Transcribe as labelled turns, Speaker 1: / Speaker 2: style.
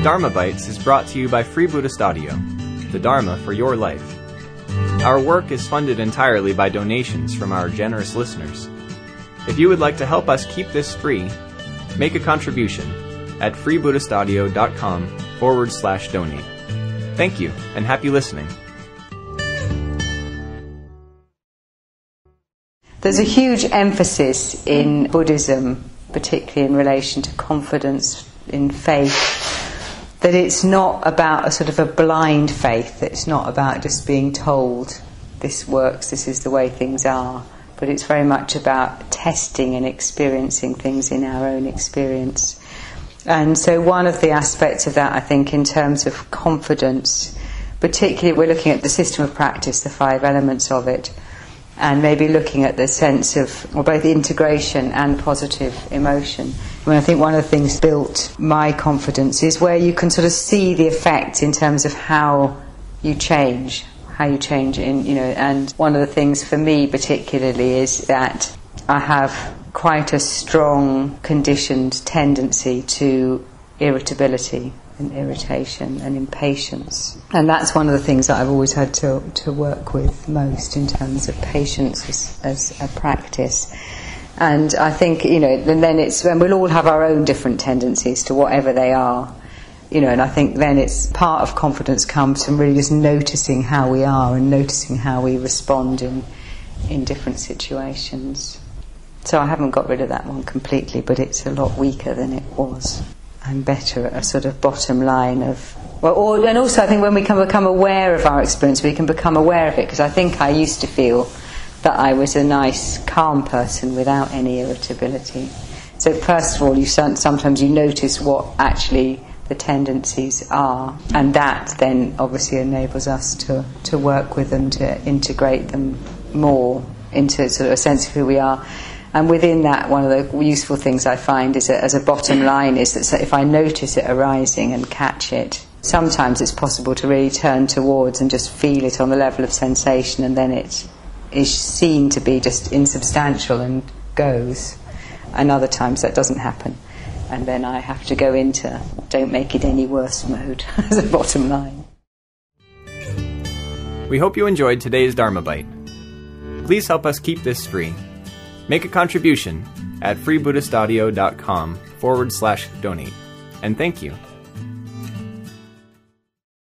Speaker 1: Dharma Bites is brought to you by Free Buddhist Audio, the Dharma for your life. Our work is funded entirely by donations from our generous listeners. If you would like to help us keep this free, make a contribution at freebuddhistaudio.com/donate. Thank you, and happy listening.
Speaker 2: There's a huge emphasis in Buddhism, particularly in relation to confidence in faith, that it's not about a sort of a blind faith, that it's not about just being told this works, this is the way things are, but it's very much about testing and experiencing things in our own experience. And so one of the aspects of that, I think, in terms of confidence, particularly we're looking at the system of practice, the 5 elements of it, and maybe looking at the sense of both integration and positive emotion. I think one of the things built my confidence is where you can sort of see the effect in terms of how you change and one of the things for me particularly is that I have quite a strong conditioned tendency to irritability and irritation and impatience, and that's one of the things that I've always had to work with most in terms of patience as a practice. And I think, and then and we'll all have our own different tendencies to whatever they are, and I think then it's part of confidence comes from really just noticing how we are and noticing how we respond in different situations. So I haven't got rid of that one completely, but it's a lot weaker than it was. I'm better at a sort of bottom line of... and also I think when we can become aware of our experience, we can become aware of it, because I think I used to feel that I was a nice, calm person without any irritability. So first of all, sometimes you notice what actually the tendencies are, and that then obviously enables us to work with them, to integrate them more into sort of a sense of who we are. And within that, one of the useful things I find is that as a bottom line is that if I notice it arising and catch it, sometimes it's possible to really turn towards and just feel it on the level of sensation, and then it is seen to be just insubstantial and goes. And other times that doesn't happen. And then I have to go into don't make it any worse mode as a bottom line.
Speaker 1: We hope you enjoyed today's Dharma Bite. Please help us keep this free. Make a contribution at freebuddhistaudio.com/donate. And thank you.